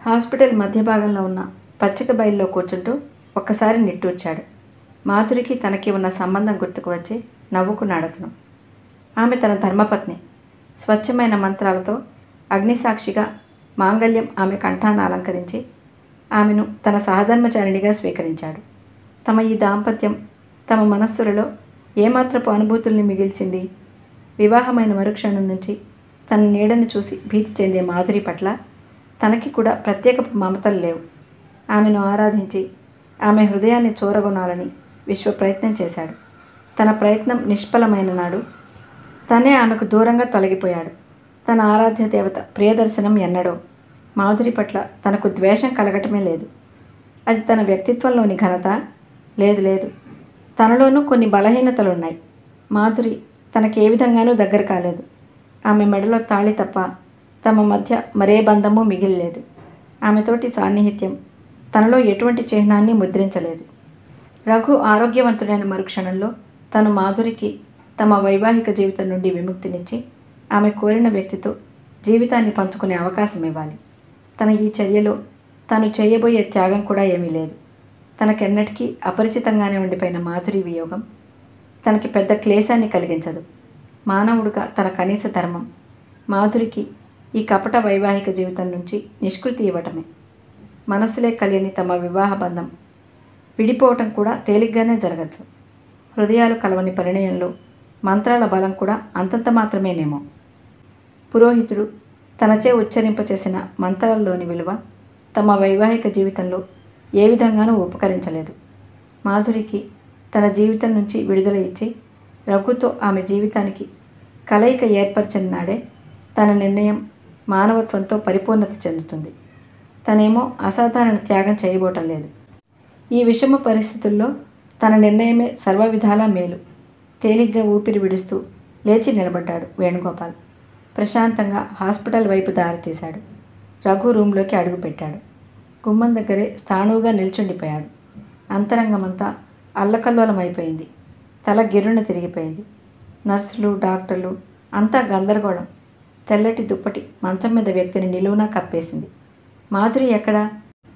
Hospital మధ్య భాగంలో ఉన్న పచ్చిక బయల్లో కూర్చుంటూ ఒక్కసారి నిట్టూర్చాడు. మాధురికి తనకి ఉన్న సంబంధం గుర్తుకు వచ్చి నవ్వుకున్నాడు అతను. ఆమె తన ధర్మపత్ని. స్వచ్ఛమైన మంత్రాలతో అగ్నిసాక్షిగా మాంగళ్యం ఆమె కంఠాన అలంకరించి ఆమెను తన సహధర్మచారిణిగా స్వీకరించాడు. తమ ఈ దాంపత్యం తమ మనస్సులలో ఏమాత్రపు అనుభూతుల్ని మిగిల్చింది. వివాహమైన మరుక్షణం నుంచి తన నీడను చూసి భీతి చెందే మాధురి పట్ల తనకి కూడా ప్రత్యేకపు మమతలు లేవు. ఆమెను ఆరాధించి ఆమె హృదయాన్ని చూరగొనాలని విశ్వ ప్రయత్నం చేశాడు. తన ప్రయత్నం నిష్ఫలమైన నాడు తనే ఆమెకు దూరంగా తొలగిపోయాడు. తన ఆరాధ్య దేవత ప్రియదర్శనం ఎన్నడో మాధురి పట్ల తనకు ద్వేషం కలగటమే లేదు. అది తన వ్యక్తిత్వంలోని ఘనత? లేదు లేదు, తనలోనూ కొన్ని బలహీనతలున్నాయి. మాధురి తనకే విధంగానూ దగ్గర కాలేదు. ఆమె మెడలో తాళి తప్ప తమ మధ్య మరే బంధము మిగిలిలేదు. ఆమెతోటి సాన్నిహిత్యం తనలో ఎటువంటి చిహ్నాన్ని ముద్రించలేదు. రఘు ఆరోగ్యవంతుడైన మరుక్షణంలో తను మాధురికి తమ వైవాహిక జీవితం నుండి విముక్తినిచ్చి ఆమె కోరిన వ్యక్తితో జీవితాన్ని పంచుకునే అవకాశం ఇవ్వాలి. తన ఈ చర్యలో తాను చేయబోయే త్యాగం కూడా ఏమీ లేదు. తనకెన్నటికీ అపరిచితంగానే ఉండిపోయిన మాధురి వియోగం తనకి పెద్ద క్లేశాన్ని కలిగించదు. మానవుడుగా తన కనీస ధర్మం మాధురికి ఈ కపట వైవాహిక జీవితం నుంచి నిష్కృతి ఇవ్వటమే. మనసులే కలియని తమ వివాహ బంధం విడిపోవటం కూడా తేలిగ్గానే జరగచ్చు. హృదయాలు కలవని పరిణయంలో మంత్రాల బలం కూడా అంతంత మాత్రమేనేమో. పురోహితుడు తనచే ఉచ్చరింపచేసిన మంత్రాల్లోని విలువ తమ వైవాహిక జీవితంలో ఏ విధంగానూ ఉపకరించలేదు. మాధురికి తన జీవితం నుంచి విడుదల ఇచ్చి రఘుతో ఆమె జీవితానికి కలయిక ఏర్పరిచిన నాడే తన నిర్ణయం మానవత్వంతో పరిపూర్ణత చెందుతుంది. తనేమో అసాధారణ త్యాగం చేయబోటం లేదు. ఈ విషమ పరిస్థితుల్లో తన నిర్ణయమే సర్వ విధాలా మేలు. తేలిగ్గా ఊపిరి విడుస్తూ లేచి నిలబడ్డాడు వేణుగోపాల్. ప్రశాంతంగా హాస్పిటల్ వైపు దారి తీశాడు. రఘు రూంలోకి అడుగుపెట్టాడు. గుమ్మం దగ్గరే స్థాణువుగా నిల్చుండిపోయాడు. అంతరంగమంతా అల్లకల్లోలమైపోయింది. తల గిర్రున తిరిగిపోయింది. నర్సులు, డాక్టర్లు అంతా గందరగోళం. తెల్లటి దుప్పటి మంచం మీద వ్యక్తిని నిలువునా కప్పేసింది. మాధురి ఎక్కడా?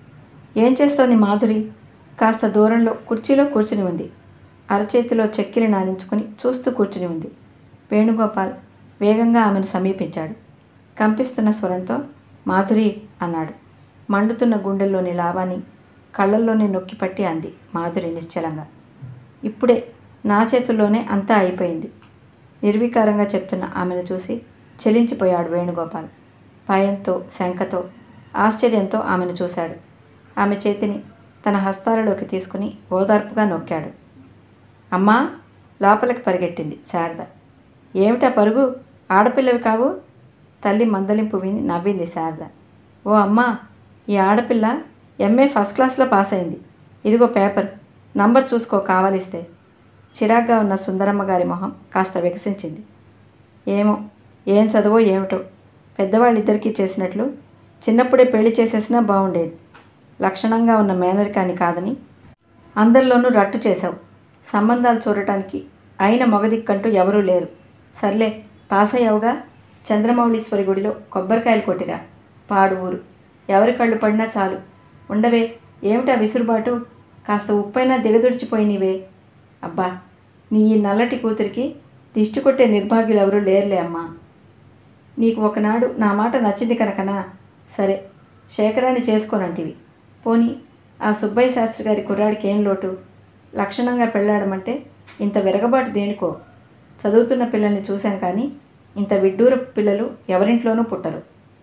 ఏం చేస్తోంది మాధురి? కాస్త దూరంలో కుర్చీలో కూర్చుని ఉంది. అరచేతిలో చెక్కిలి నానించుకుని చూస్తూ కూర్చుని ఉంది. వేణుగోపాల్ వేగంగా ఆమెను సమీపించాడు. కంపిస్తున్న స్వరంతో మాధురి అన్నాడు. మండుతున్న గుండెల్లోని లావాన్ని కళ్ళల్లోనే నొక్కిపట్టి అంది మాధురి నిశ్చలంగా. ఇప్పుడే నా చేతుల్లోనే అంతా అయిపోయింది. నిర్వికారంగా చెప్తున్న ఆమెను చూసి చెలించిపోయాడు వేణుగోపాల్. భయంతో, శంకతో, ఆశ్చర్యంతో ఆమెను చూశాడు. ఆమె చేతిని తన హస్తాలలోకి తీసుకుని ఓదార్పుగా నొక్కాడు. అమ్మా, లోపలికి పరిగెట్టింది శారద. ఏమిటా పరుగు? ఆడపిల్లవి కావు? తల్లి మందలింపు విని నవ్వింది శారద. ఓ అమ్మా, ఈ ఆడపిల్ల ఎంఏ ఫస్ట్ క్లాస్లో పాస్ అయింది. ఇదిగో పేపర్, నంబర్ చూసుకో కావలిస్తే. చిరాగ్గా ఉన్న సుందరమ్మ గారి మొహం కాస్త వికసించింది. ఏమో, ఏం చదువో ఏమిటో, పెద్దవాళ్ళిద్దరికీ చేసినట్లు చిన్నప్పుడే పెళ్లి చేసేసినా బాగుండేది. లక్షణంగా ఉన్న మేనరికాన్ని కాదని అందరిలోనూ రట్టు చేశావు. సంబంధాలు చూడటానికి అయిన మొగదిక్కంటూ ఎవరూ లేరు. సర్లే, పాస్ అయ్యావుగా. చంద్రమౌళీశ్వరి గుడిలో కొబ్బరికాయలు కొట్టిరా. పాడు ఊరు, ఎవరి కళ్ళు పడినా చాలు. ఉండవే, ఏమిటా విసురుబాటు? కాస్త ఉప్పైనా దిగదుడిచిపోయినవే. అబ్బా, నీ ఈ నల్లటి కూతురికి దిష్టి కొట్టే నిర్భాగ్యులు ఎవరూ లేరులే అమ్మా. నీకు ఒకనాడు నా మాట నచ్చింది కనుకనా? సరే, శేఖరాన్ని చేసుకోనంటివి. పోనీ ఆ సుబ్బయ్య శాస్త్రి గారి కుర్రాడికి ఏం లోటు? లక్షణంగా పెళ్ళాడమంటే ఇంత విరగబాటు దేనికో? చదువుతున్న పిల్లల్ని చూశాం కానీ ఇంత విడ్డూర పిల్లలు ఎవరింట్లోనూ పుట్టరు.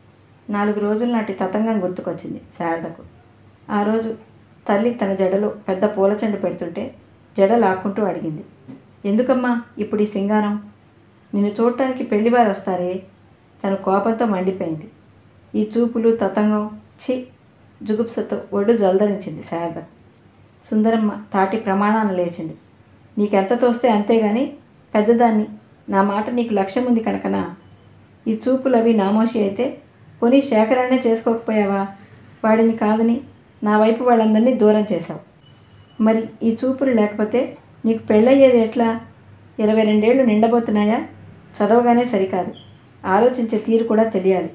4 రోజుల నాటి తతంగం గుర్తుకొచ్చింది శారదకు. ఆ రోజు తల్లి తన జడలో పెద్ద పూలచెండు పెడుతుంటే జడ లాక్కుంటూ అడిగింది, ఎందుకమ్మా ఇప్పుడు ఈ సింగారం? నిన్ను చూడటానికి పెళ్లివారు వస్తారే? తను కోపంతో మండిపోయింది. ఈ చూపులు, తతంగం, ఛీ! జుగుప్సతో ఒళ్ళు జల్దరించింది శారద. సుందరమ్మ తాటి ప్రమాణాన లేచింది. నీకెంత తోస్తే అంతేగాని పెద్దదాన్ని, నా మాట నీకు లక్ష్యం ఉంది కనుకనా? ఈ చూపులవి నామోషి అయితే పోనీ శేఖరాన్నే చేసుకోకపోయావా? వాడిని కాదని నా వైపు వాళ్ళందరినీ దూరం చేశావు. మరి ఈ చూపులు లేకపోతే నీకు పెళ్ళయ్యేది ఎట్లా? 22 ఏళ్ళు నిండబోతున్నాయా? చదవగానే సరికాదు, ఆలోచించే తీరు కూడా తెలియాలి.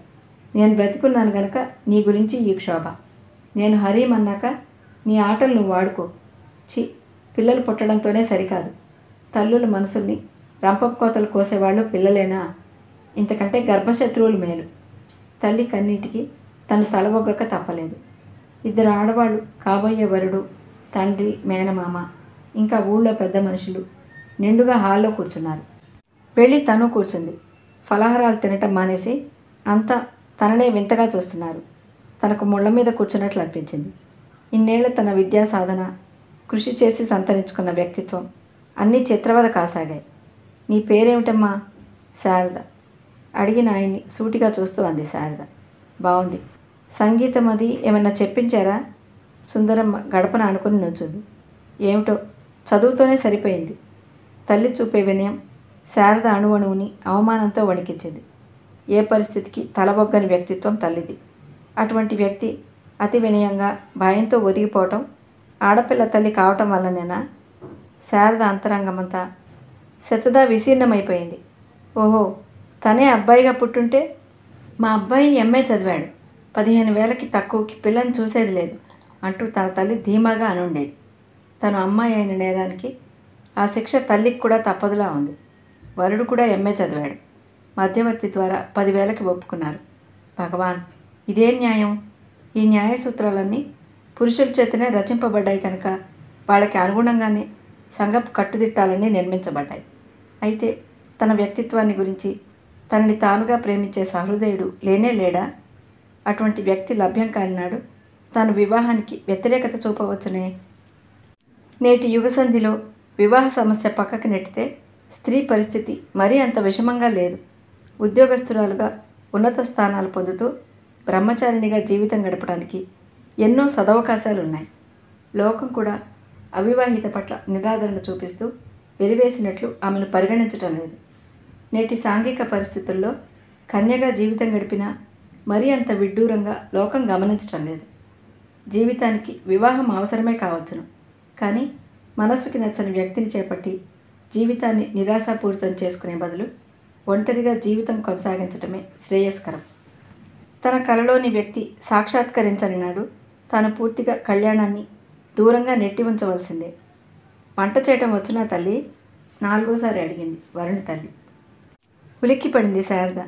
నేను బ్రతికున్నాను గనక నీ గురించి ఈ క్షోభ. నేను హరీం అన్నాక నీ ఆటలు నువ్వు వాడుకో. చి, పిల్లలు పుట్టడంతోనే సరికాదు, తల్లుల మనసుల్ని రంపపు కోతలు కోసేవాళ్ళు పిల్లలేనా? ఇంతకంటే గర్భశత్రువులు మేలు. తల్లి కన్నీటికి తను తలవొగ్గక తప్పలేదు. ఇద్దరు ఆడవాళ్ళు, కాబోయే వరుడు, తండ్రి, మేనమామ, ఇంకా ఊళ్ళో పెద్ద మనుషులు నిండుగా హాల్లో కూర్చున్నారు. వెళ్ళి తను కూర్చుంది. ఫలహారాలు తినటం మానేసి అంతా తననే వింతగా చూస్తున్నారు. తనకు ముళ్ళ మీద కూర్చున్నట్లు అనిపించింది. ఇన్నేళ్ల తన విద్యా సాధన, కృషి చేసి సంతరించుకున్న వ్యక్తిత్వం అన్నీ చిత్రవద కాసాగాయి. నీ పేరేమిటమ్మా? శారద. అడిగిన ఆయన్ని సూటిగా చూస్తూ అంది శారద. బాగుంది. సంగీతం అది ఏమన్నా చెప్పించారా? సుందరమ్మ గడపన అనుకుని నుంచుంది. ఏమిటో, చదువుతోనే సరిపోయింది. తల్లి చూపే వినయం శారద అణువణువుని అవమానంతో వణికించింది. ఏ పరిస్థితికి తలబొగ్గని వ్యక్తిత్వం తల్లిది. అటువంటి వ్యక్తి అతి వినయంగా భయంతో ఒదిగిపోవటం ఆడపిల్ల తల్లి కావటం వల్లనేనా? శారద అంతరంగమంతా శతదా విశీర్ణమైపోయింది. ఓహో, తనే అబ్బాయిగా పుట్టుంటే? మా అబ్బాయి ఎంఏ చదివాడు, 15,000కి తక్కువకి పిల్లని చూసేది లేదు అంటూ తన తల్లి ధీమాగా అనుండేది. తను అమ్మాయి అయిన నేరానికి ఆ శిక్ష తల్లికి కూడా తప్పదులా ఉంది. వరుడు కూడా ఎంఏ చదివాడు. మధ్యవర్తి ద్వారా 10,000కి ఒప్పుకున్నారు. భగవాన్, ఇదే న్యాయం? ఈ న్యాయ సూత్రాలన్నీ పురుషుల చేతనే రచింపబడ్డాయి కనుక వాళ్ళకి అనుగుణంగానే సంఘపు కట్టుదిట్టాలన్నీ నిర్మించబడ్డాయి. అయితే తన వ్యక్తిత్వాన్ని గురించి తనని తానుగా ప్రేమించే సహృదయుడు లేనే లేడా? అటువంటి వ్యక్తి లభ్యం కానినాడు తాను వివాహానికి వ్యతిరేకత చూపవచ్చునే. నేటి యుగసంధిలో వివాహ సమస్య పక్కకి నెట్టితే స్త్రీ పరిస్థితి మరీ అంత విషమంగా లేదు. ఉద్యోగస్తురాలుగా ఉన్నత స్థానాలు పొందుతూ బ్రహ్మచారిణిగా జీవితం గడపడానికి ఎన్నో సదవకాశాలు ఉన్నాయి. లోకం కూడా అవివాహిత పట్ల నిరాదరణ చూపిస్తూ వెలివేసినట్లు ఆమెను పరిగణించటం లేదు. నేటి సాంఘిక పరిస్థితుల్లో కన్యగా జీవితం గడిపినా మరీ అంత విడ్డూరంగా లోకం గమనించటం లేదు. జీవితానికి వివాహం అవసరమే కావచ్చును, కానీ మనస్సుకి నచ్చని వ్యక్తిని చేపట్టి జీవితాన్ని నిరాశాపూరితం చేసుకునే బదులు ఒంటరిగా జీవితం కొనసాగించటమే శ్రేయస్కరం. తన కలలోని వ్యక్తి సాక్షాత్కరించని నాడు తాను పూర్తిగా కళ్యాణాన్ని దూరంగా నెట్టి ఉంచవలసిందే. వంట చేయటం వచ్చినా తల్లి? 4వసారి అడిగింది వరుణి తల్లి. ఉలిక్కిపడింది శారద.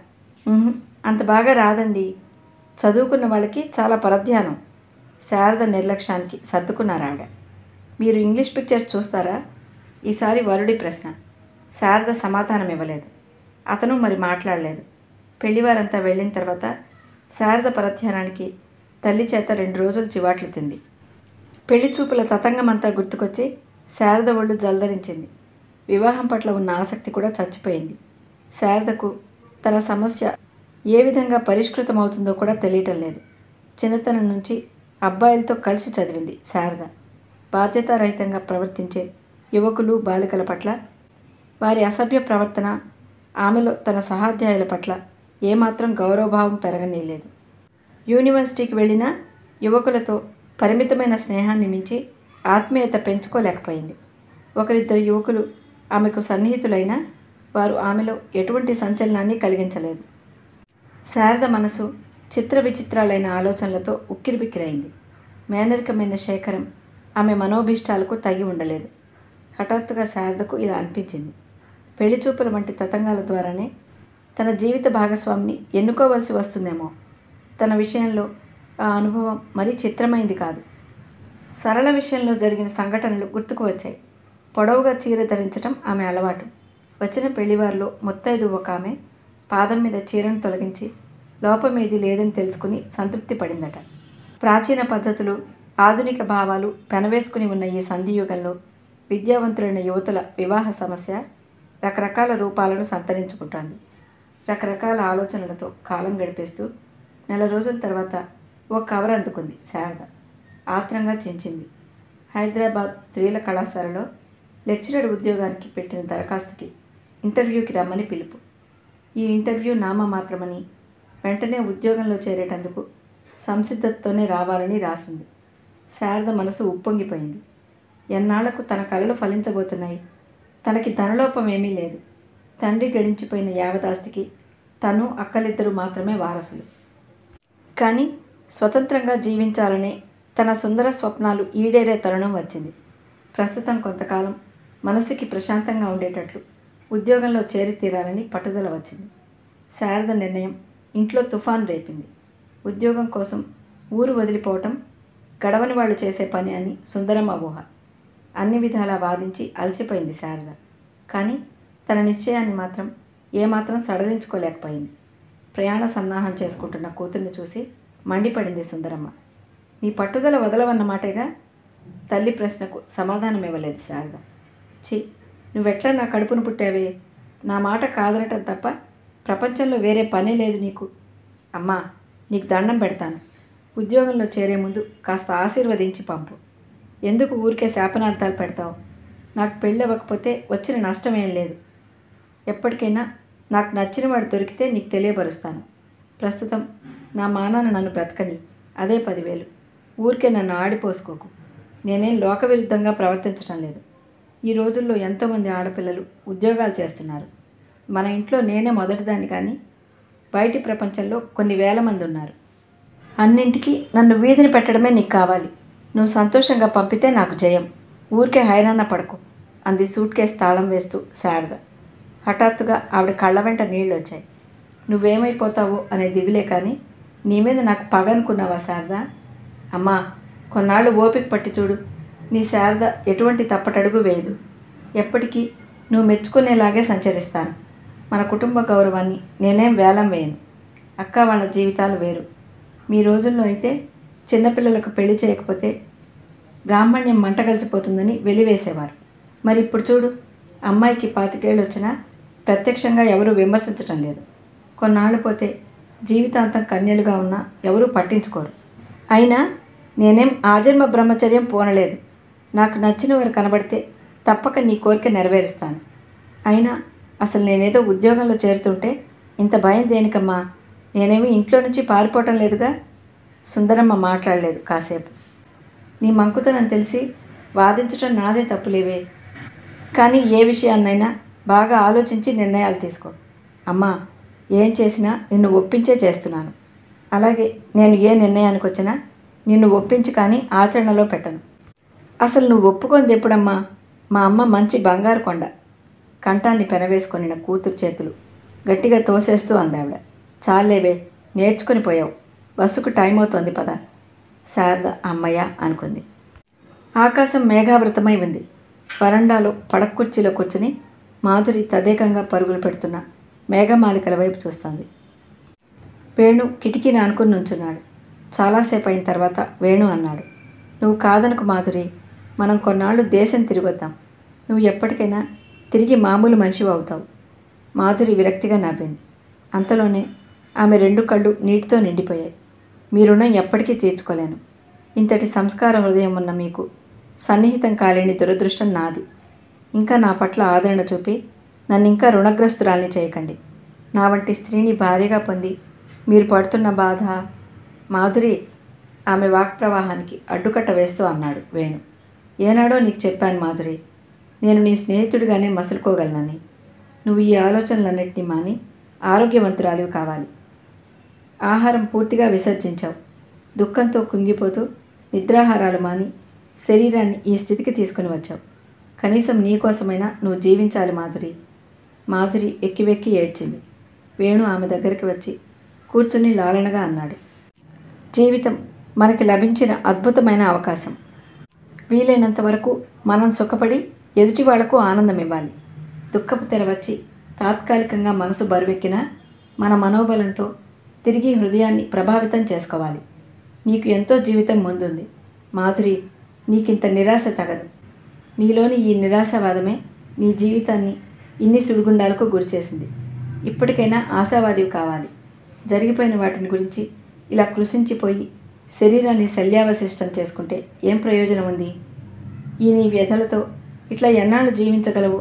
అంత బాగా రాదండి. చదువుకున్న వాళ్ళకి చాలా పరధ్యానం. శారద నిర్లక్ష్యానికి సర్దుకున్నారు ఆవిడ. మీరు ఇంగ్లీష్ పిక్చర్స్ చూస్తారా? ఈసారి వరుడి ప్రశ్న. శారద సమాధానం ఇవ్వలేదు. అతను మరి మాట్లాడలేదు. పెళ్లివారంతా వెళ్ళిన తర్వాత శారద పరధ్యానానికి తల్లి చేత 2 రోజులు చివాట్లు తింది. పెళ్లి చూపుల తతంగమంతా గుర్తుకొచ్చి శారద ఒళ్ళు జల్దరించింది. వివాహం పట్ల ఉన్న ఆసక్తి కూడా చచ్చిపోయింది. శారదకు తన సమస్య ఏ విధంగా పరిష్కృతమవుతుందో కూడా తెలియటం లేదు. చిన్నతనం నుంచి అబ్బాయిలతో కలిసి చదివింది శారద. బాధ్యతారహితంగా ప్రవర్తించే యువకులు, బాలికల పట్ల వారి అసభ్య ప్రవర్తన ఆమెలో తన సహాధ్యాయుల పట్ల ఏమాత్రం గౌరవభావం పెరగనీయలేదు. యూనివర్సిటీకి వెళ్ళిన యువకులతో పరిమితమైన స్నేహాన్ని మించి ఆత్మీయత పెంచుకోలేకపోయింది. ఒకరిద్దరు యువకులు ఆమెకు సన్నిహితులైనా వారు ఆమెలో ఎటువంటి సంచలనాన్ని కలిగించలేదు. శారద మనసు చిత్ర విచిత్రాలైన ఆలోచనలతో ఉక్కిరిబిక్కిరైంది. మేనరికమైన శేఖరం ఆమె మనోభీష్టాలకు తగి ఉండలేదు. హఠాత్తుగా శారదకు ఇలా అనిపించింది. పెళ్లిచూపుల వంటి తతంగాల ద్వారానే తన జీవిత భాగస్వామిని ఎన్నుకోవలసి వస్తుందేమో. తన విషయంలో ఆ అనుభవం మరీ చిత్రమైంది కాదు. సరళ విషయంలో జరిగిన సంఘటనలు గుర్తుకు వచ్చాయి. పొడవుగా చీర ధరించటం ఆమె అలవాటు. వచ్చిన పెళ్లివారిలో ముత్తైదు ఒక ఆమె పాదం మీద చీరను తొలగించి లోపమేది లేదని తెలుసుకుని సంతృప్తి పడిందట. ప్రాచీన పద్ధతులు, ఆధునిక భావాలు పెనవేసుకుని ఉన్న ఈ సంధియుగంలో విద్యావంతులైన యువతుల వివాహ సమస్య రకరకాల రూపాలను సంతరించుకుంటోంది. రకరకాల ఆలోచనలతో కాలం గడిపేస్తూ 4 రోజుల తర్వాత ఓ కవర్ అందుకుంది శారద. ఆత్రంగా చించింది. హైదరాబాద్ స్త్రీల కళాశాలలో లెక్చరర్ ఉద్యోగానికి పెట్టిన దరఖాస్తుకి ఇంటర్వ్యూకి రమ్మని పిలుపు. ఈ ఇంటర్వ్యూ నామమాత్రమని, వెంటనే ఉద్యోగంలో చేరేటందుకు సంసిద్ధతతోనే రావాలని రాసింది. శారద మనసు ఉప్పొంగిపోయింది. ఎన్నాళ్లకు తన కలలు ఫలించబోతున్నాయి. తనకి ధనలోపం ఏమీ లేదు. తండ్రి గడించిపోయిన యావదాస్తికి తను, అక్కలిద్దరూ మాత్రమే వారసులు. కానీ స్వతంత్రంగా జీవించాలనే తన సుందర స్వప్నాలు ఈడేరే తరుణం వచ్చింది. ప్రస్తుతం కొంతకాలం మనసుకి ప్రశాంతంగా ఉండేటట్లు ఉద్యోగంలో చేరి తీరాలని పట్టుదల వచ్చింది. శారద నిర్ణయం ఇంట్లో తుఫాన్ రేపింది. ఉద్యోగం కోసం ఊరు వదిలిపోవటం గడవని వాళ్ళు చేసే పని అని సుందరమ్మ ఊహ. అన్ని విధాలా వాదించి అలసిపోయింది శారద. కానీ తన నిశ్చయాన్ని మాత్రం ఏమాత్రం సడలించుకోలేకపోయింది. ప్రయాణ సన్నాహం చేసుకుంటున్న కూతుర్ని చూసి మండిపడింది సుందరమ్మ. నీ పట్టుదల వదలవన్నమాటేగా? తల్లి ప్రశ్నకు సమాధానం ఇవ్వలేదు శారద. ఛీ, నువ్వెట్లా నా కడుపును పుట్టావే? నా మాట కాదనటం తప్ప ప్రపంచంలో వేరే పనే లేదు నీకు. అమ్మా, నీకు దండం పెడతాను. ఉద్యోగంలో చేరే ముందు కాస్త ఆశీర్వదించి పంపు. ఎందుకు ఊరికే శాపనార్థాలు పెడతావు? నాకు పెళ్ళి అవ్వకపోతే వచ్చిన నష్టమేం లేదు. ఎప్పటికైనా నాకు నచ్చిన వాడు దొరికితే నీకు తెలియపరుస్తాను. ప్రస్తుతం నా మానాన నన్ను బ్రతకని, అదే 10,000. ఊరికే నన్ను ఆడిపోసుకోకు. నేనేం లోకవిరుద్ధంగా ప్రవర్తించడం లేదు. ఈ రోజుల్లో ఎంతోమంది ఆడపిల్లలు ఉద్యోగాలు చేస్తున్నారు. మన ఇంట్లో నేనే మొదటిదాన్ని, కానీ బయటి ప్రపంచంలో కొన్ని వేల మంది ఉన్నారు. అన్నింటికీ నన్ను వీధిని పెట్టడమే నీకు కావాలి. నువ్వు సంతోషంగా పంపితే నాకు జయం. ఊరికే హైరాణ పడకు అంది సూట్ కేసు తాళం వేస్తూ శారద. హఠాత్తుగా ఆవిడ కళ్ళ వెంట నీళ్ళు వచ్చాయి. నువ్వేమైపోతావో అనే దిగులే కానీ నీ మీద నాకు పగ అనుకున్నావా శారద? అమ్మా, కొన్నాళ్ళు ఓపిక పట్టి చూడు. నీ శారద ఎటువంటి తప్పటడుగు వేయదు. ఎప్పటికీ నువ్వు మెచ్చుకునేలాగే సంచరిస్తాను. మన కుటుంబ గౌరవాన్ని నేనేం వేలం వేయను. అక్క వాళ్ళ జీవితాలు వేరు. మీ రోజుల్లో అయితే చిన్నపిల్లలకు పెళ్లి చేయకపోతే బ్రాహ్మణ్యం మంట కలిసిపోతుందని వెలివేసేవారు. మరి ఇప్పుడు చూడు, అమ్మాయికి 25 ఏళ్ళు వచ్చినా ప్రత్యక్షంగా ఎవరూ విమర్శించటం లేదు. కొన్నాళ్ళు పోతే జీవితాంతం కన్యలుగా ఉన్నా ఎవరూ పట్టించుకోరు. అయినా నేనేం ఆజన్మ బ్రహ్మచర్యం పోనలేదు. నాకు నచ్చిన వారు కనబడితే తప్పక నీ కోరిక నెరవేరుస్తాను. అయినా అసలు నేనేదో ఉద్యోగంలో చేరుతుంటే ఇంత భయం దేనికమ్మా? నేనేమి ఇంట్లో నుంచి పారిపోవటం లేదుగా. సుందరమ్మ మాట్లాడలేదు కాసేపు. నీ మంకుతనం తెలిసి వాదించటం నాదే తప్పులేవే. కానీ ఏ విషయాన్నైనా బాగా ఆలోచించి నిర్ణయాలు తీసుకో. అమ్మా, ఏం చేసినా నిన్ను ఒప్పించే చేస్తున్నాను. అలాగే నేను ఏ నిర్ణయానికి వచ్చినా నిన్ను ఒప్పించి కానీ ఆచరణలో పెట్టను. అసలు నువ్వు ఒప్పుకుంది ఎప్పుడమ్మా? మా అమ్మ మంచి బంగారు కొండ. కంఠాన్ని పెనవేసుకొనిన కూతురు చేతులు గట్టిగా తోసేస్తూ అందావిడ. చాలేవే, నేర్చుకుని పోయావు. బస్సుకు టైం అవుతోంది పద. శారద అమ్మయ్య అనుకుంది. ఆకాశం మేఘావృతమై ఉంది. వరండాలో పడక్కుర్చీలో కూర్చుని మాధురి తదేకంగా పరుగులు పెడుతున్న మేఘమాలికల వైపు చూస్తోంది. వేణు కిటికీని ఆనుకుని నుంచున్నాడు. చాలాసేపు అయిన తర్వాత వేణు అన్నాడు, నువ్వు కాదనకు మాధురి, మనం కొన్నాళ్ళు దేశం తిరిగొద్దాం. నువ్వు ఎప్పటికైనా తిరిగి మామూలు మనిషివి అవుతావు. మాధురి విరక్తిగా నవ్వింది. అంతలోనే ఆమె 2 కళ్ళు నీటితో నిండిపోయాయి. మీ రుణం ఎప్పటికీ తీర్చుకోలేను. ఇంతటి సంస్కార హృదయం ఉన్న మీకు సన్నిహితం కాలేని దురదృష్టం నాది. ఇంకా నా పట్ల ఆదరణ చూపి నన్ను ఇంకా రుణగ్రస్తురాల్ని చేయకండి. నా వంటి స్త్రీని భార్యగా పొంది మీరు పడుతున్న బాధ. మాధురి ఆమె వాక్ప్రవాహానికి అడ్డుకట్ట వేస్తూ అన్నాడు వేణు. ఏనాడో నీకు చెప్పాను మాధురి, నేను నీ స్నేహితుడిగానే మసులుకోగలనని. నువ్వు ఈ ఆలోచనలన్నింటినీ మాని ఆరోగ్యవంతురాలివి కావాలి. ఆహారం పూర్తిగా విసర్జించావు. దుఃఖంతో కుంగిపోతూ నిద్రాహారాలు మాని శరీరాన్ని ఈ స్థితికి తీసుకుని వచ్చావు. కనీసం నీకోసమైనా నువ్వు జీవించాలి మాధురి. మాధురి వెక్కి వెక్కి ఏడ్చింది. వేణు ఆమె దగ్గరికి వచ్చి కూర్చుని లాలనగా అన్నాడు, జీవితం మనకి లభించిన అద్భుతమైన అవకాశం. వీలైనంత వరకు మనం సుఖపడి ఎదుటి వాళ్లకు ఆనందం ఇవ్వాలి. దుఃఖపు తెర వచ్చి తాత్కాలికంగా మనసు బరువెక్కినా మన మనోబలంతో తిరిగి హృదయాన్ని ప్రభావితం చేసుకోవాలి. నీకు ఎంతో జీవితం ముందుంది మాధురి. నీకింత నిరాశ తగదు. నీలోని ఈ నిరాశావాదమే నీ జీవితాన్ని ఇన్ని సుడిగుండాలకు గురిచేసింది. ఇప్పటికైనా ఆశావాదివి కావాలి. జరిగిపోయిన వాటిని గురించి ఇలా కృషించిపోయి శరీరాన్ని శల్యావశిష్టం చేసుకుంటే ఏం ప్రయోజనం ఉంది? ఈ నీ వ్యధలతో ఇట్లా ఎన్నాళ్ళు జీవించగలవు?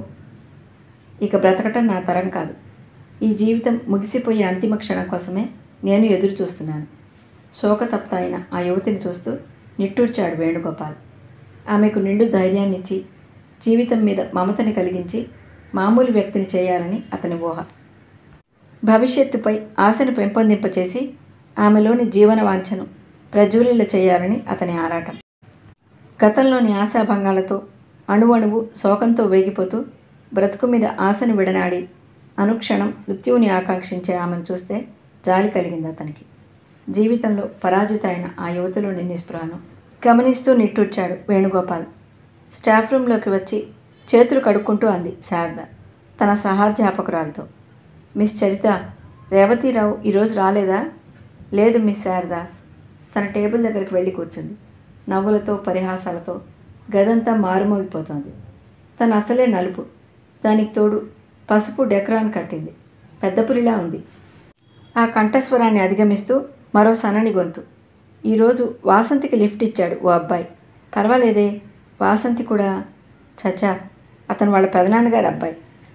ఇక బ్రతకటం నా తరం కాదు. ఈ జీవితం ముగిసిపోయే అంతిమ క్షణం కోసమే నేను ఎదురు చూస్తున్నాను. శోకతప్త అయిన ఆ యువతిని చూస్తూ నిట్టూర్చాడు వేణుగోపాల్. ఆమెకు నిండు ధైర్యాన్నిచ్చి జీవితం మీద మమతని కలిగించి మామూలు వ్యక్తిని చేయాలని అతని ఊహ. భవిష్యత్తుపై ఆశను పెంపొందింపచేసి ఆమెలోని జీవన వాంఛను ప్రజ్వలిల్ల చేయాలని అతని ఆరాటం. గతంలోని ఆశాభంగాలతో అణువణువు శోకంతో వేగిపోతూ బ్రతుకు మీద ఆశను విడనాడి అనుక్షణం మృత్యువుని ఆకాంక్షించే ఆమెను చూస్తే జాలి కలిగింది అతనికి. జీవితంలో పరాజిత అయిన ఆ యువతిలోని నిస్పృహను గమనిస్తూ నిట్టూర్చాడు వేణుగోపాల్. స్టాఫ్ రూంలోకి వచ్చి చేతులు కడుక్కుంటూ అంది శారద తన సహాధ్యాపకురాలతో. మిస్ చరిత, రేవతీరావు ఈరోజు రాలేదా? లేదు మిస్ శారద. తన టేబుల్ దగ్గరికి వెళ్ళి కూర్చుంది. నవ్వులతో పరిహాసాలతో గదంతా మారుమోగిపోతోంది. తను అసలే నలుపు, దానికి తోడు పసుపు డెకరాన్ కట్టింది. పెద్ద పులిలా ఉంది. ఆ కంఠస్వరాన్ని అధిగమిస్తూ మరో సన్నని గొంతు. ఈరోజు వాసంతికి లిఫ్ట్ ఇచ్చాడు ఓ అబ్బాయి. పర్వాలేదే, వాసంతి కూడా. చచ్చా, అతను వాళ్ళ పెదనాన్నగారి అబ్బాయి.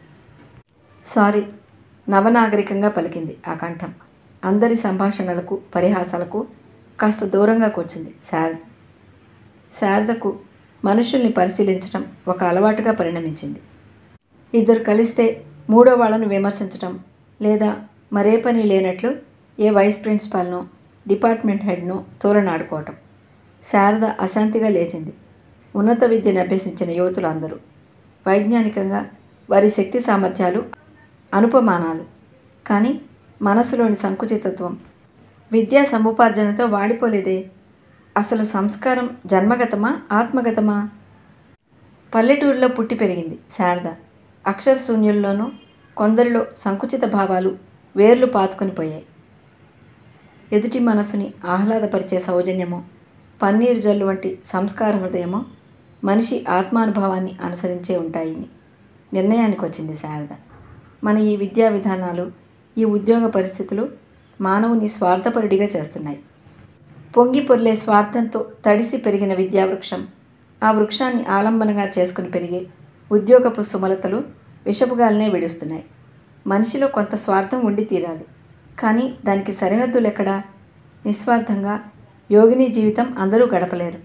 సారీ, నవనాగరికంగా పలికింది ఆ కంఠం. అందరి సంభాషణలకు పరిహాసాలకు కాస్త దూరంగా కూర్చుంది శారద. శారదకు మనుషుల్ని పరిశీలించటం ఒక అలవాటుగా పరిణమించింది. ఇద్దరు కలిస్తే మూడో వాళ్ళను విమర్శించటం, లేదా మరే పని లేనట్లు ఏ వైస్ ప్రిన్సిపాల్నో డిపార్ట్మెంట్ హెడ్నో తోలనాడుకోవటం. శారద అశాంతిగా లేచింది. ఉన్నత విద్యను అభ్యసించిన యువతులు అందరూ వైజ్ఞానికంగా వారి శక్తి సామర్థ్యాలు అనుపమానాలు. కానీ మనసులోని సంకుచితత్వం విద్యా సముపార్జనతో వాడిపోలేదే. అసలు సంస్కారం జన్మగతమా ఆత్మగతమా? పల్లెటూరులో పుట్టి పెరిగింది శారద. అక్షర శూన్యుల్లోనూ కొందరిలో సంకుచిత భావాలు వేర్లు పాతుకొని పోయాయి. ఎదుటి మనసుని ఆహ్లాదపరిచే సౌజన్యమో, పన్నీరు జల్లు వంటి సంస్కార హృదయమో మనిషి ఆత్మానుభవాన్ని అనుసరించే ఉంటాయని నిర్ణయానికి వచ్చింది శారద. మన ఈ విద్యా విధానాలు, ఈ ఉద్యోగ పరిస్థితులు మానవుని స్వార్థపరుడిగా చేస్తున్నాయి. పొంగి పొర్లే స్వార్థంతో తడిసి పెరిగిన విద్యావృక్షం, ఆ వృక్షాన్ని ఆలంబనగా చేసుకుని పెరిగే ఉద్యోగపు సుమలతలు విషపుగాలనే విడుస్తున్నాయి. మనిషిలో కొంత స్వార్థం ఉండి తీరాలి, కానీ దానికి సరిహద్దులు ఎక్కడా? నిస్వార్థంగా యోగిని జీవితం అందరూ గడపలేరు.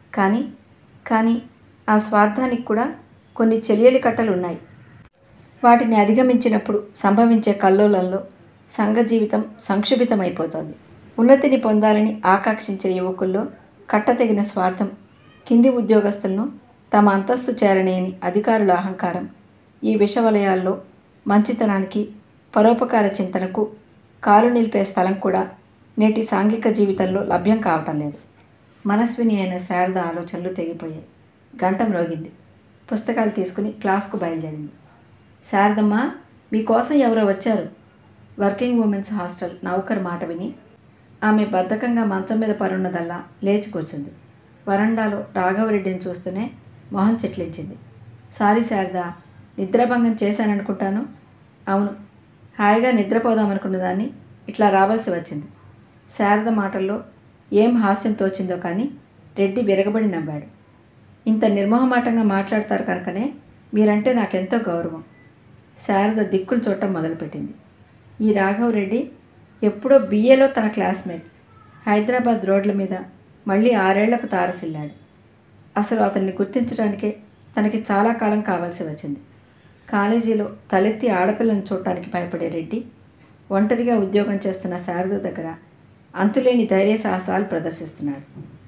కానీ ఆ స్వార్థానికి కూడా కొన్ని చెలియలి కట్టలు ఉన్నాయి. వాటిని అధిగమించినప్పుడు సంభవించే కల్లోలంలో సంఘ జీవితం సంక్షుభితమైపోతోంది. ఉన్నతిని పొందాలని ఆకాంక్షించే యువకుల్లో కట్టతెగిన స్వార్థం, కింది ఉద్యోగస్తులను తమ అంతస్తు చేరనేని అధికారుల అహంకారం, ఈ విషవలయాల్లో మంచితనానికి, పరోపకార చింతనకు కాలు నిలిపే స్థలం కూడా నేటి సాంఘిక జీవితంలో లభ్యం కావటం లేదు. మనస్విని అయిన శారద ఆలోచనలు తెగిపోయాయి. గంట మ్రోగింది. పుస్తకాలు తీసుకుని క్లాస్కు బయలుదేరింది. శారదమ్మ, మీకోసం ఎవరో వచ్చారు. వర్కింగ్ ఉమెన్స్ హాస్టల్ నౌకర్ మాట విని ఆమె బద్ధకంగా మంచం మీద పరున్నదల్లా లేచి కూర్చుంది. వరండాలో రాఘవరెడ్డిని చూస్తూనే మొహం చిట్లించింది. సారీ శారద, నిద్రాభంగం చేశాననుకుంటాను. అవును, హాయిగా నిద్రపోదామనుకున్న దాన్ని ఇట్లా రావాల్సి వచ్చింది. శారద మాటల్లో ఏం హాస్యం తోచిందో కానీ రెడ్డి విరగబడి నవ్వాడు. ఇంత నిర్మోహమాటంగా మాట్లాడతారు కనుకనే మీరంటే నాకెంతో గౌరవం. శారద దిక్కులు చూడటం మొదలుపెట్టింది. ఈ రాఘవరెడ్డి ఎప్పుడో బిఏలో తన క్లాస్మేట్. హైదరాబాద్ రోడ్ల మీద మళ్ళీ 6 ఏళ్లకు తారసిల్లాడు. అసలు అతన్ని గుర్తించడానికే తనకి చాలా కాలం కావాల్సి వచ్చింది. కాలేజీలో తలెత్తి ఆడపిల్లను చూడటానికి భయపడే రెడ్డి ఒంటరిగా ఉద్యోగం చేస్తున్న శారద దగ్గర అంతులేని ధైర్య సాహసాలు ప్రదర్శిస్తున్నాడు.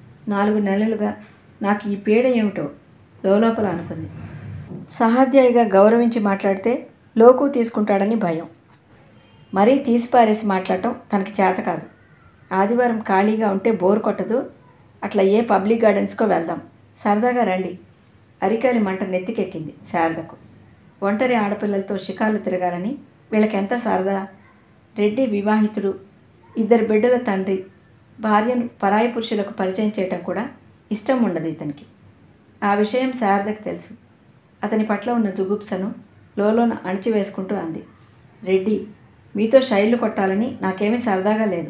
4 నెలలుగా నాకు ఈ పీడ ఏమిటో లోపల అనుకుంది. సహాధ్యాయిగా గౌరవించి మాట్లాడితే లోకు తీసుకుంటాడని భయం. మరీ తీసిపారేసి మాట్లాడటం తనకి చేత కాదు. ఆదివారం ఖాళీగా ఉంటే బోర్ కొట్టదు. అట్లా ఏ పబ్లిక్ గార్డెన్స్కో వెళ్దాం, సరదాగా రండి. అరికాలి మంట నెత్తికెక్కింది శారదకు. ఒంటరి ఆడపిల్లలతో షికార్లు తిరగాలని వీళ్ళకెంత సరదా. రెడ్డి వివాహితుడు, 2 బిడ్డల తండ్రి. భార్యను పరాయి పురుషులకు పరిచయం చేయటం కూడా ఇష్టం ఉండదు ఇతనికి. ఆ విషయం శారదకు తెలుసు. అతని పట్ల ఉన్న జుగుప్సను లోలోన అణిచివేసుకుంటూ అంది. రెడ్డి, మీతో శైలు కొట్టాలని నాకేమీ సరదాగా లేదు.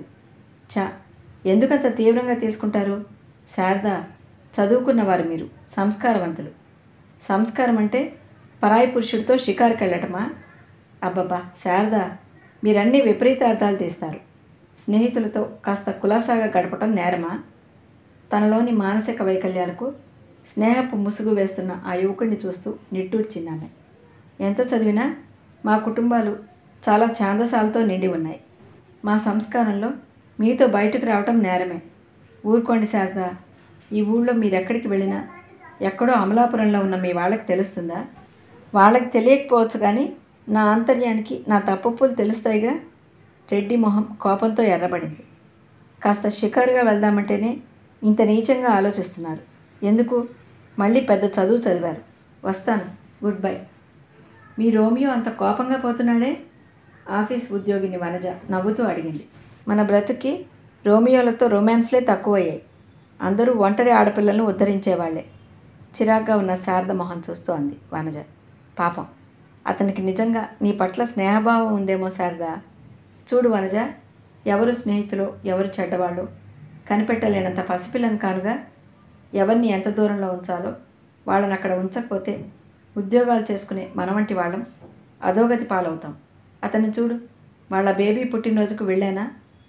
ఎందుకంత తీవ్రంగా తీసుకుంటారు? శారద, చదువుకున్నవారు మీరు, సంస్కారవంతులు. సంస్కారం అంటే పరాయి పురుషుడితో షికారుకి వెళ్ళటమా? అబ్బబ్బా శారద, మీరన్నీ విపరీత అర్థాలు తీస్తారు. స్నేహితులతో కాస్త కులాసాగా గడపటం నేరమా? తనలోని మానసిక వైకల్యాలకు స్నేహపు ముసుగు వేస్తున్న ఆ యువకుడిని చూస్తూ నిట్టూర్చిందామె. ఎంత చదివినా మా కుటుంబాలు చాలా ఛాందసాలతో నిండి ఉన్నాయి. మా సంస్కారంలో మీతో బయటకు రావటం నేరమే. ఊరుకోండి శారదా. ఈ ఊళ్ళో మీరెక్కడికి వెళ్ళినా ఎక్కడో అమలాపురంలో ఉన్న మీ వాళ్ళకి తెలుస్తుందా? వాళ్ళకి తెలియకపోవచ్చు కానీ నా ఆంతర్యానికి నా తప్పులు తెలుస్తాయిగా. రెడ్డి మొహం కోపంతో ఎర్రబడింది. కాస్త షికారుగా వెళ్దామంటేనే ఇంత నీచంగా ఆలోచిస్తున్నారు. ఎందుకు? మళ్ళీ పెద్ద చదువు చదివారు. వస్తాను. Good bye. మీ రోమియో అంత కోపంగా పోతున్నాడే? ఆఫీస్ ఉద్యోగిని వనజ నవ్వుతూ అడిగింది. మన బ్రతుకి రోమియోలతో రొమాన్స్లే తక్కువయ్యాయి. అందరూ ఒంటరి ఆడపిల్లలను ఉద్ధరించేవాళ్లే. చిరాగ్గా ఉన్న శారద మొహం చూస్తూ అంది వనజ. పాపం, అతనికి నిజంగా నీ పట్ల స్నేహభావం ఉందేమో శారద. చూడు వనజ, ఎవరు స్నేహితులో ఎవరు చెడ్డవాళ్ళు కనిపెట్టలేనంత పసిపిల్లని కానుగా. ఎవరిని ఎంత దూరంలో ఉంచాలో వాళ్ళని అక్కడ ఉంచకపోతే ఉద్యోగాలు చేసుకునే మనవంటి వాళ్ళం అధోగతి పాలవుతాం. అతన్ని చూడు, వాళ్ళ బేబీ పుట్టినరోజుకు వెళ్ళానా?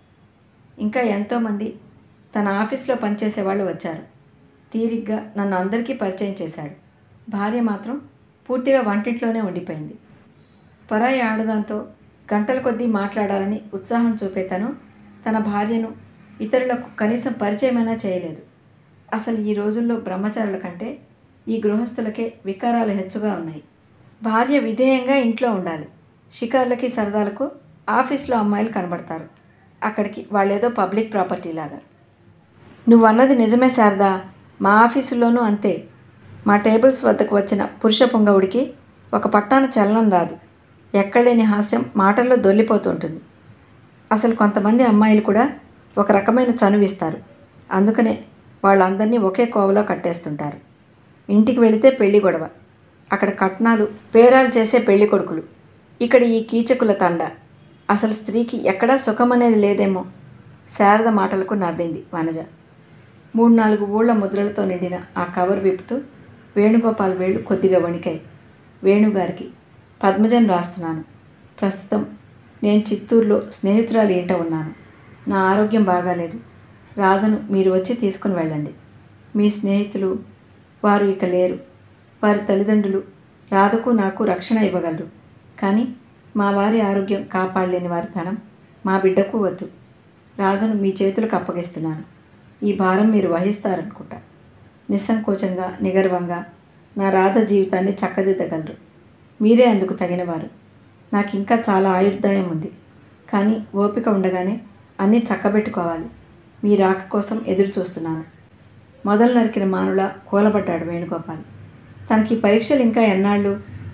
ఇంకా ఎంతోమంది తన ఆఫీస్లో పనిచేసేవాళ్ళు వచ్చారు. తీరిగ్గా నన్ను అందరికీ పరిచయం చేశాడు. భార్య మాత్రం పూర్తిగా వంటింట్లోనే ఉండిపోయింది. పరాయి ఆడదాంతో గంటల కొద్దీ మాట్లాడాలని ఉత్సాహం చూపే తన భార్యను ఇతరులకు కనీసం పరిచయమైనా చేయలేదు. అసలు ఈ రోజుల్లో బ్రహ్మచారుల కంటే ఈ గృహస్థులకే వికారాలు హెచ్చుగా ఉన్నాయి. భార్య విధేయంగా ఇంట్లో ఉండాలి. షికార్లకి సరదాలకు ఆఫీస్లో అమ్మాయిలు కనబడతారు. అక్కడికి వాళ్ళేదో పబ్లిక్ ప్రాపర్టీ లాగా. నువ్వన్నది నిజమే శారదా. మా ఆఫీసులోనూ అంతే. మా టేబుల్స్ వద్దకు వచ్చిన పురుష పుంగవుడికి ఒక పట్టాన చలనం రాదు. ఎక్కడలేని హాస్యం మాటల్లో దొల్లిపోతుంటుంది. అసలు కొంతమంది అమ్మాయిలు కూడా ఒక రకమైన చనువిస్తారు. అందుకనే వాళ్ళందరినీ ఒకే కోవలో కట్టేస్తుంటారు. ఇంటికి వెళితే పెళ్లి గొడవ, అక్కడ కట్నాలు పేరాలు చేసే పెళ్లి కొడుకులు, ఇక్కడ ఈ కీచకుల తండ. అసలు స్త్రీకి ఎక్కడా సుఖమనేది లేదేమో. శారద మాటలకు నవ్వింది వనజ. 3-4 ఊళ్ళ ముద్రలతో నిండిన ఆ కవర్ విప్పుతూ వేణుగోపాల్ వేళ్ళు కొద్దిగా వణికాయి. వేణుగారికి పద్మజన్ రాస్తున్నాను. ప్రస్తుతం నేను చిత్తూరులో స్నేహితురాలి ఇంట ఉన్నాను. నా ఆరోగ్యం బాగాలేదు. రాధను మీరు వచ్చి తీసుకుని వెళ్ళండి. మీ స్నేహితులు వారు ఇక లేరు. వారి తల్లిదండ్రులు రాధకు నాకు రక్షణ ఇవ్వగలరు. కానీ మా వారి ఆరోగ్యం కాపాడలేని వారి ధనం మా బిడ్డకు వద్దు. రాధను మీ చేతులకు అప్పగిస్తున్నాను. ఈ భారం మీరు వహిస్తారనుకుంటా. నిస్సంకోచంగా నిగర్వంగా నా రాధ జీవితాన్ని చక్కదిద్దగలరు. మీరే అందుకు తగినవారు. నాకు ఇంకా చాలా ఆయుర్దాయం ఉంది. కానీ ఓపిక ఉండగానే అన్నీ చక్కబెట్టుకోవాలి. మీ రాక కోసం ఎదురు చూస్తున్నాను. మొదలు నరికిన మానులా కూలబడ్డాడు వేణుగోపాల్. తనకి పరీక్షలు ఇంకా ఎన్నాళ్ళు?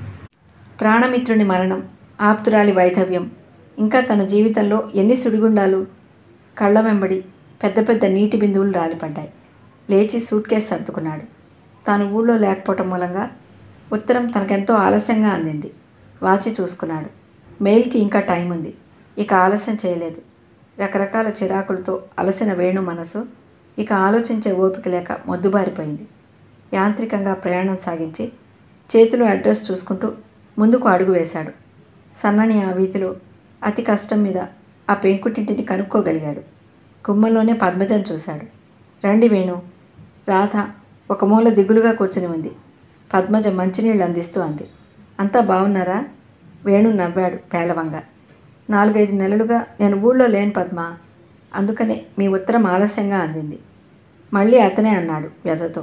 ప్రాణమిత్రుని మరణం, ఆప్తురాలి వైధవ్యం, ఇంకా తన జీవితంలో ఎన్ని సుడిగుండాలు. కళ్ళ వెంబడి పెద్ద పెద్ద నీటి బిందువులు రాలిపడ్డాయి. లేచి సూట్ కేసు సర్దుకున్నాడు. తాను ఊళ్ళో లేకపోవటం మూలంగా ఉత్తరం తనకెంతో ఆలస్యంగా అందింది. వాచి చూసుకున్నాడు. మెయిల్కి ఇంకా టైం ఉంది. ఇక ఆలస్యం చేయలేదు. రకరకాల చిరాకులతో అలసిన వేణు మనసు ఇక ఆలోచించే ఓపిక లేక మొద్దుబారిపోయింది. యాంత్రికంగా ప్రయాణం సాగించి చేతిలో అడ్రస్ చూసుకుంటూ ముందుకు అడుగు వేశాడు. సన్నని ఆ వీధిలో అతి కష్టం మీద ఆ పెంకుటింటిని కనుక్కోగలిగాడు. గుమ్మలోనే పద్మజను చూశాడు. రండి వేణు. రాధ ఒక మూల దిగులుగా కూర్చుని ఉంది. పద్మజ మంచినీళ్ళు అందిస్తూ అంది. అంతా బాగున్నారా? వేణు నవ్వాడు పేలవంగా. 4-5 నెలలుగా నేను ఊళ్ళో లేను పద్మ. అందుకనే మీ ఉత్తరం ఆలస్యంగా అందింది. మళ్ళీ అతనే అన్నాడు వ్యధతో.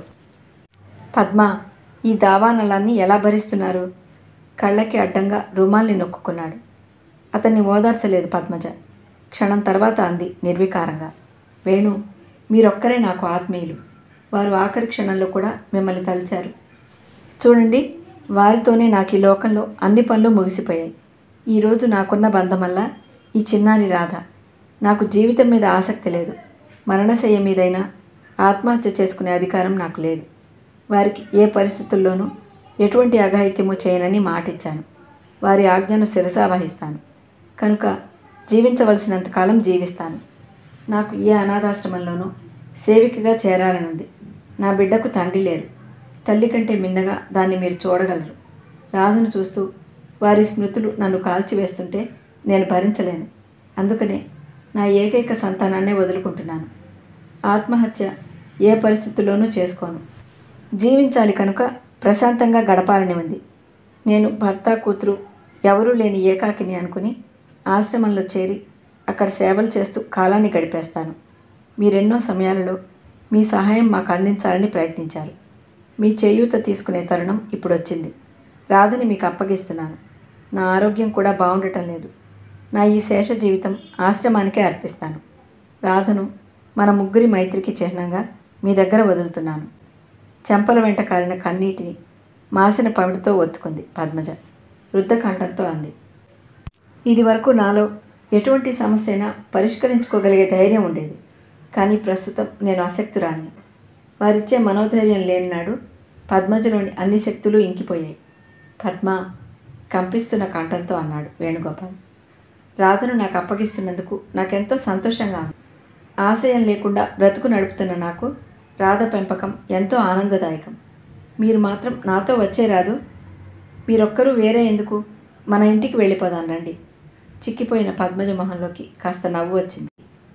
పద్మ, ఈ దావానలాన్ని ఎలా భరిస్తున్నారు? కళ్ళకి అడ్డంగా రుమాల్ని నొక్కుకున్నాడు. అతన్ని ఓదార్చలేదు పద్మజ. క్షణం తర్వాత అంది నిర్వికారంగా. వేణు, మీరొక్కరే నాకు ఆత్మీయులు. వారు ఆఖరి క్షణంలో కూడా మిమ్మల్ని తలిచారు. చూడండి, వారితోనే నాకు ఈ లోకంలో అన్ని పనులు ముగిసిపోయాయి. ఈరోజు నాకున్న బంధం వల్ల ఈ చిన్నారి రాధ. నాకు జీవితం మీద ఆసక్తి లేదు. మరణశయ్య మీదైనా ఆత్మహత్య చేసుకునే అధికారం నాకు లేదు. వారికి ఏ పరిస్థితుల్లోనూ ఎటువంటి అఘాయిత్యము చేయనని మాటిచ్చాను. వారి ఆజ్ఞను శిరసావహిస్తాను. కనుక జీవించవలసినంతకాలం జీవిస్తాను. నాకు ఏ అనాథాశ్రమంలోనూ సేవికగా చేరాలనుంది. నా బిడ్డకు తండ్రి లేరు. తల్లి కంటే మిన్నగా దాన్ని మీరు చూడగలరు. రాధను చూస్తూ వారి స్మృతులు నన్ను కాల్చివేస్తుంటే నేను భరించలేను. అందుకనే నా ఏకైక సంతానాన్నే వదులుకుంటున్నాను. ఆత్మహత్య ఏ పరిస్థితుల్లోనూ చేసుకోను. జీవించాలి కనుక ప్రశాంతంగా గడపాలని ఉంది. నేను భర్త కూతురు ఎవరూ లేని ఏకాకిని అనుకుని ఆశ్రమంలో చేరి అక్కడ సేవలు చేస్తూ కాలాన్ని గడిపేస్తాను. మీరెన్నో సమయాలలో మీ సహాయం మాకు అందించాలని ప్రయత్నించారు. మీ చేయూత తీసుకునే తరుణం ఇప్పుడు వచ్చింది. రాధని మీకు అప్పగిస్తున్నాను. నా ఆరోగ్యం కూడా బాగుండటం లేదు. నా ఈ శేష జీవితం ఆశ్రమానికే అర్పిస్తాను. రాధను మన ముగ్గురి మైత్రికి చిహ్నంగా మీ దగ్గర వదులుతున్నాను. చెంపల వెంట కారిన కన్నీటిని మాసిన పమిడితో ఒత్తుకుంది పద్మజ. రుద్ధకంఠంతో అంది, ఇది వరకు నాలో ఎటువంటి సమస్య అయినా పరిష్కరించుకోగలిగే ధైర్యం ఉండేది. కానీ ప్రస్తుతం నేను అశక్తురాన్ని. వారిచ్చే మనోధైర్యం లేనినాడు పద్మజలోని అన్ని శక్తులు ఇంకిపోయాయి. పద్మ కంపిస్తున్న కంఠంతో అన్నాడు వేణుగోపాల్. రాధను నాకు అప్పగిస్తున్నందుకు నాకెంతో సంతోషంగా ఉంది. ఆశయం లేకుండా బ్రతుకు నడుపుతున్న నాకు రాధ పెంపకం ఎంతో ఆనందదాయకం. మీరు మాత్రం నాతో వచ్చే రాదు. మీరొక్కరూ వేరే ఎందుకు? మన ఇంటికి వెళ్ళిపోదాం రండి. చిక్కిపోయిన పద్మజ మొహంలోకి కాస్త నవ్వు వచ్చింది.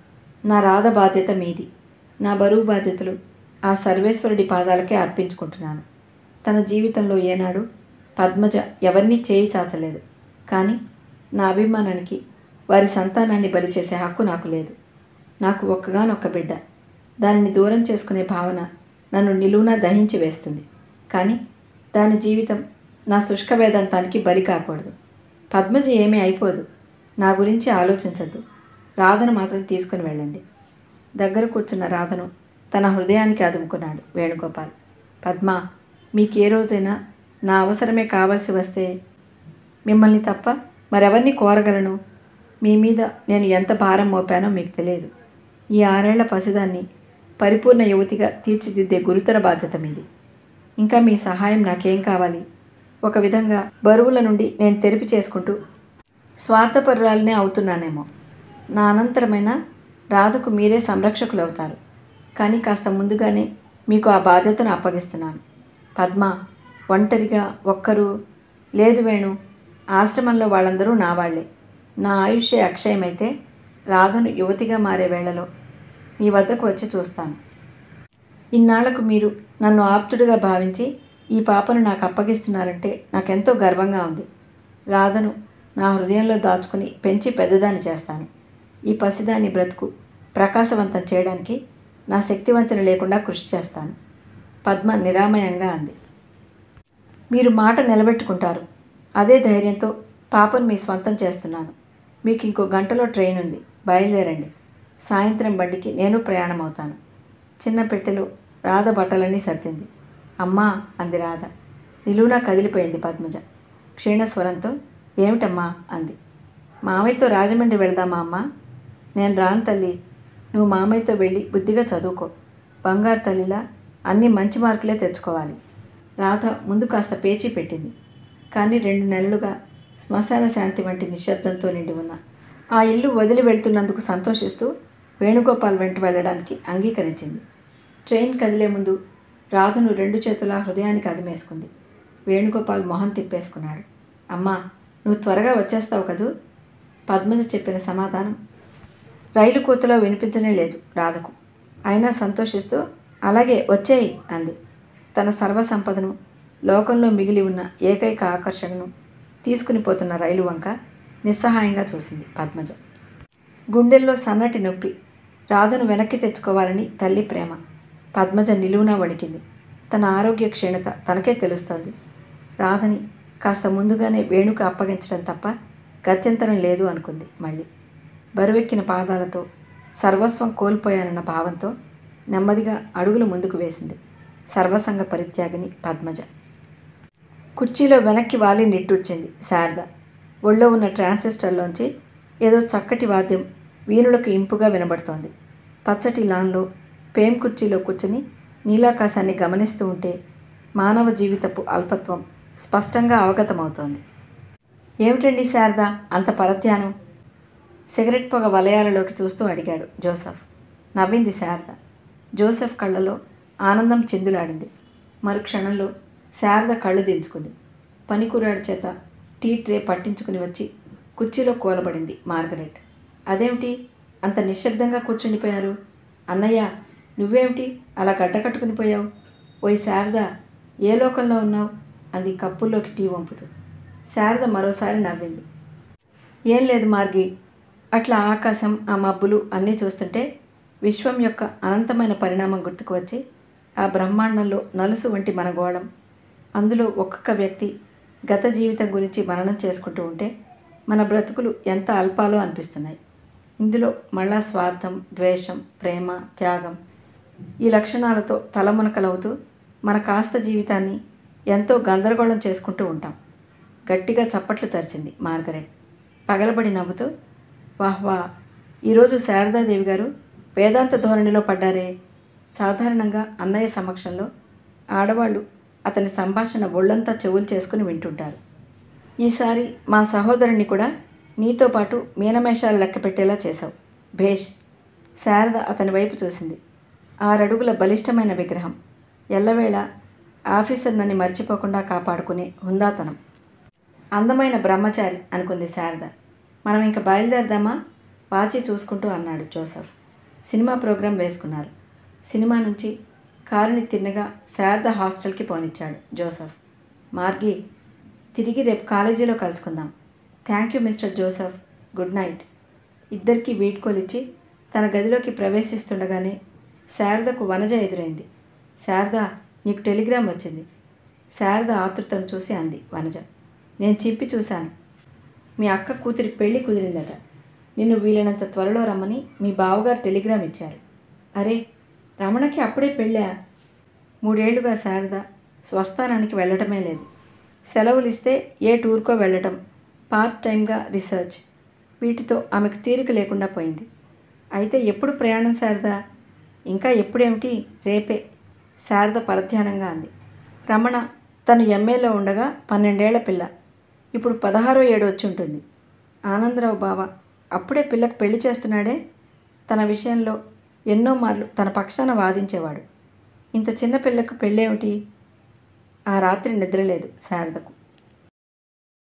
నా రాధ బాధ్యత మీది. నా బరువు బాధ్యతలు ఆ సర్వేశ్వరుడి పాదాలకే అర్పించుకుంటున్నాను. తన జీవితంలో ఏనాడు పద్మజ ఎవరినీ చేయి చాచలేదు. కానీ నా అభిమానానికి వారి సంతానాన్ని బలి చేసే హక్కు నాకు లేదు. నాకు ఒక్కగానొక్క బిడ్డ. దానిని దూరం చేసుకునే భావన నన్ను నిలువునా దహించి వేస్తుంది. కానీ దాని జీవితం నా శుష్క వేదాంతానికి బలి కాకూడదు. పద్మజ ఏమీ అయిపోదు. నా గురించి ఆలోచించద్దు. రాధను మాత్రం తీసుకుని వెళ్ళండి. దగ్గర కూర్చున్న రాధను తన హృదయానికి అదుముకున్నాడు వేణుగోపాల్. పద్మ, మీకే రోజైనా నా అవసరమే కావలసి వస్తే మిమ్మల్ని తప్ప మరెవరిని కోరగలను? మీ మీద నేను ఎంత భారం మోపానో మీకు తెలియదు. ఈ 6 ఏళ్ల పసిదాన్ని పరిపూర్ణ యువతిగా తీర్చిదిద్దే గురుతర బాధ్యత మీది. ఇంకా మీ సహాయం నాకేం కావాలి? ఒక విధంగా బరువుల నుండి నేను తెరిపి చేసుకుంటూ స్వార్థపరురాలనే అవుతున్నానేమో. నా అనంతరమైన రాధకు మీరే సంరక్షకులు అవుతారు. కానీ కాస్త ముందుగానే మీకు ఆ బాధ్యతను అప్పగిస్తున్నాను. పద్మ, ఒంటరిగా ఒక్కరు లేదు వేణు. ఆశ్రమంలో వాళ్ళందరూ నా వాళ్లే. నా ఆయుష్యే అక్షయమైతే రాధను యువతిగా మారే వేళలో మీ వద్దకు వచ్చి చూస్తాను. ఇన్నాళ్లకు మీరు నన్ను ఆప్తుడిగా భావించి ఈ పాపను నాకు అప్పగిస్తున్నారంటే నాకెంతో గర్వంగా ఉంది. రాధను నా హృదయంలో దాచుకుని పెంచి పెద్దదాన్ని చేస్తాను. ఈ పసిదాన్ని బ్రతుకు ప్రకాశవంతం చేయడానికి నా శక్తివంచన లేకుండా కృషి చేస్తాను. పద్మ నిరామయంగా అంది. మీరు మాట నిలబెట్టుకుంటారు. అదే ధైర్యంతో పాపను మీ స్వంతం చేస్తున్నాను. మీకు ఇంకో గంటలో ట్రైన్ ఉంది. బయలుదేరండి. సాయంత్రం బండికి నేను ప్రయాణం అవుతాను. చిన్న పెట్టెలో రాధ బట్టలన్నీ సర్దింది. అమ్మా అంది రాధ. నిలువునా కదిలిపోయింది పద్మజ. క్షీణస్వరంతో ఏమిటమ్మా అంది. మామయ్యతో రాజమండ్రి వెళదామా అమ్మా? నేను రాను తల్లి. నువ్వు మామయ్యతో వెళ్ళి బుద్ధిగా చదువుకో. బంగారు తల్లిలా అన్ని మంచి మార్కులే తెచ్చుకోవాలి. రాధ ముందు కాస్త పేచీ పెట్టింది. కానీ 2 నెలలుగా శ్మశాన శాంతి వంటి నిశ్శబ్దంతో నిండి ఉన్న ఆ ఇల్లు వదిలి వెళ్తున్నందుకు సంతోషిస్తూ వేణుగోపాల్ వెంట వెళ్ళడానికి అంగీకరించింది. ట్రైన్ కదిలే ముందు రాధను 2 చేతుల హృదయానికి అదిమేసుకుంది. వేణుగోపాల్ మొహం తిప్పేసుకున్నాడు. అమ్మా, నువ్వు త్వరగా వచ్చేస్తావు కదూ? పద్మజ చెప్పిన సమాధానం రైలు కూతలో వినిపించనే లేదు రాధకు. అయినా సంతోషిస్తూ అలాగే వచ్చేయి అంది. తన సర్వసంపదను, లోకంలో మిగిలి ఉన్న ఏకైక ఆకర్షణను తీసుకుని పోతున్న రైలు వంక నిస్సహాయంగా చూసింది పద్మజ. గుండెల్లో సన్నటి నొప్పి. రాధను వెనక్కి తెచ్చుకోవాలని తల్లి ప్రేమ. పద్మజ నిలువునా వణికింది. తన ఆరోగ్య క్షీణత తనకే తెలుస్తోంది. రాధని కాస్త ముందుగానే వేణుకు అప్పగించడం తప్ప గత్యంతరం లేదు అనుకుంది. మళ్ళీ బరువెక్కిన పాదాలతో సర్వస్వం కోల్పోయానన్న భావంతో నెమ్మదిగా అడుగులు ముందుకు వేసింది సర్వసంగ పరిత్యాగిని పద్మజ. కుర్చీలో వెనక్కి వాలి నిట్టూర్చింది శారద. ఒళ్ళో ఉన్న ట్రాన్సిస్టర్లోంచి ఏదో చక్కటి వాద్యం వీణులకు ఇంపుగా వినబడుతోంది. పచ్చటి లాన్లో పేం కుర్చీలో కూర్చుని నీలాకాశాన్ని గమనిస్తూ ఉంటే మానవ జీవితపు అల్పత్వం స్పష్టంగా అవగతమవుతోంది. ఏమిటండి శారద అంత పరధ్యానం? సిగరెట్ పొగ వలయాలలోకి చూస్తూ అడిగాడు జోసెఫ్. నవ్వింది శారద. జోసెఫ్ కళ్ళలో ఆనందం చిందులాడింది. మరుక్షణంలో శారద కళ్ళు దించుకుంది. పనికురాడి చేత టీ ట్రే పట్టించుకుని వచ్చి కుర్చీలో కూలబడింది మార్గరెట్. అదేమిటి అంత నిశ్శబ్దంగా కూర్చుండిపోయారు? అన్నయ్య, నువ్వేమిటి అలా గడ్డకట్టుకుని పోయావు? ఓయ్ శారద, ఏ లోకంలో ఉన్నావు? అంది కప్పుల్లోకి టీ వంపుతూ. శారద మరోసారి నవ్వింది. ఏం లేదు మార్గి, అట్లా ఆకాశం, ఆ మబ్బులు అన్నీ చూస్తుంటే విశ్వం యొక్క అనంతమైన పరిణామం గుర్తుకు వచ్చి ఆ బ్రహ్మాండంలో నలుసు వంటి మన గోళం, అందులో ఒక్కొక్క వ్యక్తి గత జీవితం గురించి మననం చేసుకుంటూ ఉంటే మన బ్రతుకులు ఎంత అల్పాలో అనిపిస్తున్నాయి. ఇందులో మళ్ళా స్వార్థం, ద్వేషం, ప్రేమ, త్యాగం ఈ లక్షణాలతో తలమునకలవుతూ మన కాస్త జీవితాన్ని ఎంతో గందరగోళం చేసుకుంటూ ఉంటాం. గట్టిగా చప్పట్లు చరిచింది మార్గరెట్. పగలబడి నవ్వుతూ, వాహ్ వాహ్, ఈరోజు శారదాదేవి గారు వేదాంత ధోరణిలో పడ్డారే. సాధారణంగా అన్నయ్య సమక్షంలో ఆడవాళ్ళు అతని సంభాషణ ఒళ్ళంతా చెవులు చేసుకుని వింటుంటారు. ఈసారి మా సహోదరుణ్ణి కూడా నీతో పాటు మీనమేషాలు లెక్క పెట్టేలా చేశావు. భేష్. శారద అతని వైపు చూసింది. 6 అడుగుల బలిష్టమైన విగ్రహం, ఎల్లవేళ ఆఫీసర్ నన్ను మర్చిపోకుండా కాపాడుకునే హుందాతనం. అందమైన బ్రహ్మచారి అనుకుంది శారద. మనం ఇంక బయలుదేరదామా? వాచి చూసుకుంటూ అన్నాడు జోసెఫ్. సినిమా ప్రోగ్రాం వేసుకున్నారు. సినిమా నుంచి కారుని తిన్నగా శారద హాస్టల్కి పోనిచ్చాడు జోసెఫ్. మార్గి, తిరిగి రేపు కాలేజీలో కలుసుకుందాం. Thank you mister Joseph, good night. ఇద్దరికీ వీడ్కోలిచ్చి తన గదిలోకి ప్రవేశిస్తుండగానే శారదకు వనజ ఎదురైంది. శారద, నీకు టెలిగ్రామ్ వచ్చింది. శారద ఆతృతను చూసి అంది వనజ. నేను చింపి చూశాను. మీ అక్క కూతురి పెళ్ళి కుదిరిందట. నిన్ను వీలైనంత త్వరలో రమ్మని మీ బావగారు టెలిగ్రామ్ ఇచ్చారు. అరే, రమణకి అప్పుడే పెళ్ళా? 3 ఏళ్లుగా శారద స్వస్థానానికి వెళ్ళటమే లేదు. సెలవులు ఇస్తే ఏ టూర్కో వెళ్ళటం, పార్ట్ టైంగా రీసెర్చ్, వీటితో ఆమెకు తీరిక లేకుండా పోయింది. అయితే ఎప్పుడు ప్రయాణం శారద? ఇంకా ఎప్పుడేమిటి, రేపే. శారద పరధ్యానంగా అంది. రమణ తను ఎంఏలో ఉండగా 12 ఏళ్ల పిల్ల, ఇప్పుడు 16వ ఏడు వచ్చి ఉంటుంది. ఆనందరావు బావ అప్పుడే పిల్లకు పెళ్లి చేస్తున్నాడే. తన విషయంలో ఎన్నో మార్లు తన పక్షాన వాదించేవాడు. ఇంత చిన్న పిల్లకు పెళ్ళేమిటి? ఆ రాత్రి నిద్రలేదు శారదకు.